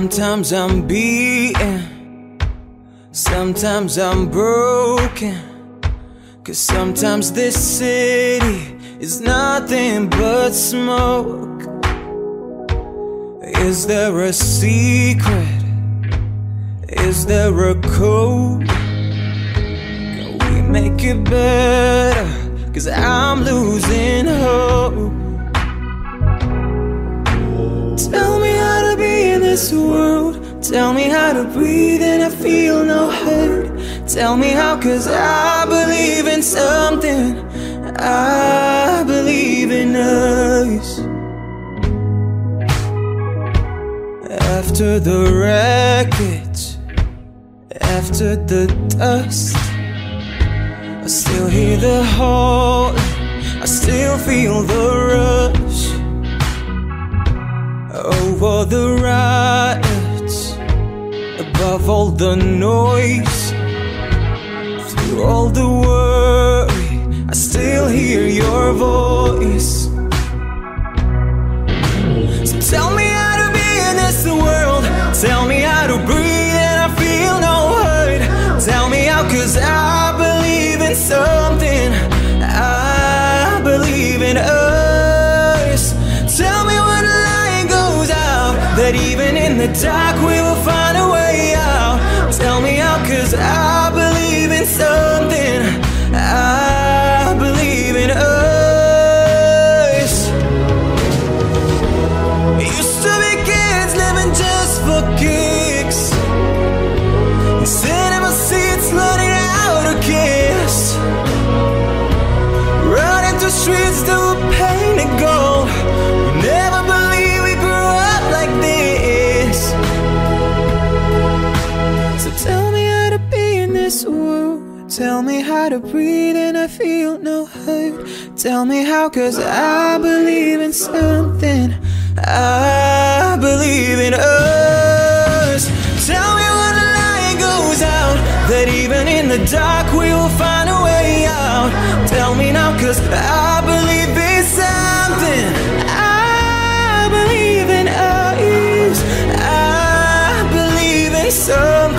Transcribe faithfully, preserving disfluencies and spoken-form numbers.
Sometimes I'm beaten, sometimes I'm broken, 'cause sometimes this city is nothing but smoke. Is there a secret? Is there a code? Can we make it better? 'Cause I'm losing hope. Tell me how to be in this world. Tell me how to breathe and I feel no hurt. Tell me how, 'cause I believe in something. I believe in us. After the wreckage, after the dust, I still hear the heart, I still feel the rush. Over the riots, above all the noise, through all the worry, I still hear your voice. So tell me how to be in this world. Tell me how to breathe and I feel no hurt. Tell me how, 'cause I believe in something. I believe in us. Tell me when the light goes out, that even in the dark we will find a way out. Tell me how, 'cause I believe in something. I believe in us. It used to be kids living just for kicks, cinema seats learning how to kiss, running through streets that were painted gold. We never believed we grew up like this. So tell me how to be in this world. Tell me how to breathe and I feel no hurt. Tell me how, 'cause I believe in something. I believe in us. Tell me when the light goes out, that even in the dark we will find a way out. Tell me now, 'cause I believe in something. I believe in us. I believe in something.